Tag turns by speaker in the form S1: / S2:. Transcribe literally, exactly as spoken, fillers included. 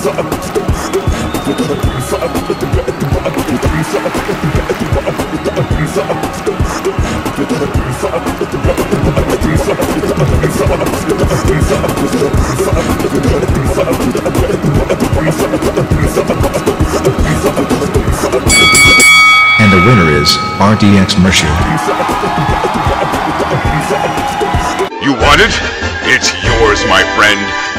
S1: And the winner is R D X Mercier.
S2: You want it? It's yours, my friend.